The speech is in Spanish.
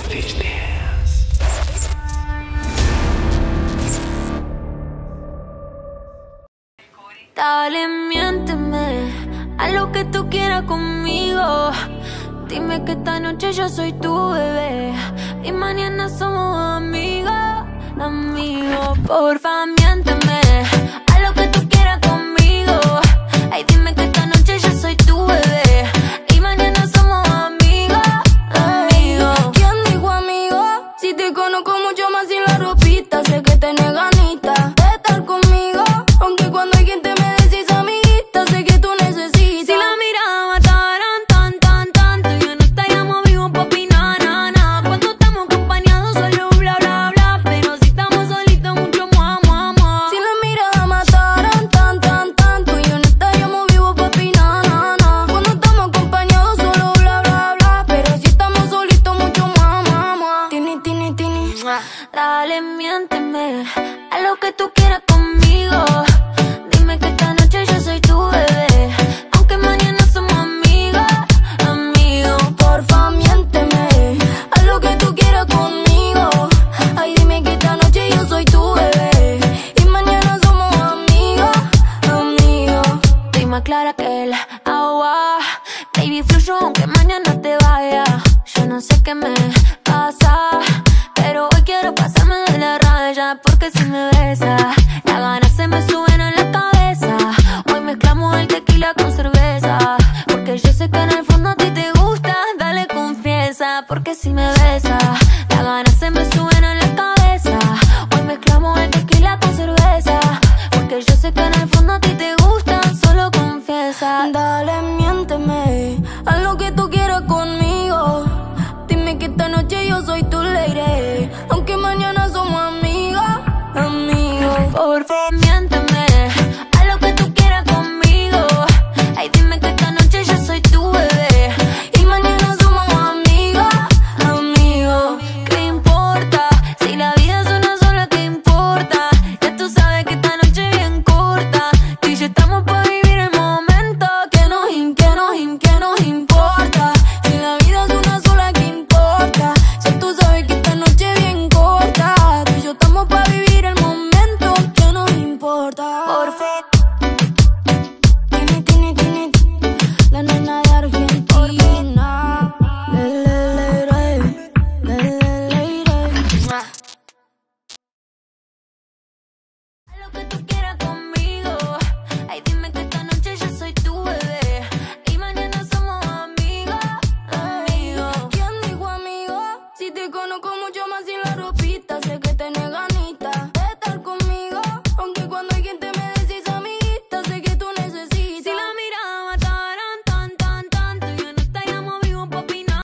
Dale, miénteme, haz lo que tú quieras conmigo. Dime que esta noche yo soy tu bebé y mañana somos amigos, amigos. Porfa, miénteme, haz lo que tú quieras conmigo. Ay, dime que esta noche yo soy tu bebé y mañana somos amigos, amigos. ¿Quién dijo amigo? Si te conozco mucho más sin la ropita, sé que tenés ganitas de estar conmigo, aunque cuando alguien te me decís amiguita, sé que tú necesitas. Si la mirada mataran tanto, yo no estaríamos vivos, papi, na. Cuando estamos acompañados solo bla, bla, bla, pero si estamos solitos mucho mua. Si la mirada mataran tanto, yo no estaríamos vivos, papi, na. Cuando estamos acompañados solo bla, bla, bla, pero si estamos solitos mucho mua. Tini. Dale, miénteme, haz lo que tú quieras conmigo. Dime que esta noche yo soy tu bebé, aunque mañana somos amigos, amigos. Porfa, miénteme, haz lo que tú quieras conmigo. Ay, dime que esta noche yo soy tu bebé y mañana somos amigos, amigos. Estoy más clara que el agua, baby, fluyo aunque mañana te vaya. Yo no sé qué me pasa, pero hoy quiero pasarme de la raya, porque si me besas, las ganas se me suben a la cabeza. Hoy mezclamos el tequila con cerveza, porque yo sé que en el fondo a ti te gusta. Dale, confiesa, porque si me besas, las ganas se me suben a la cabeza. Hoy mezclamos el tequila con cerveza, porque yo sé que en el fondo a ti te gusta. Solo confiesa. Dale, miénteme, haz lo que tú quieras conmigo. Dime que esta noche yo soy tu lady, aunque mañana somos amigos, amigos. Por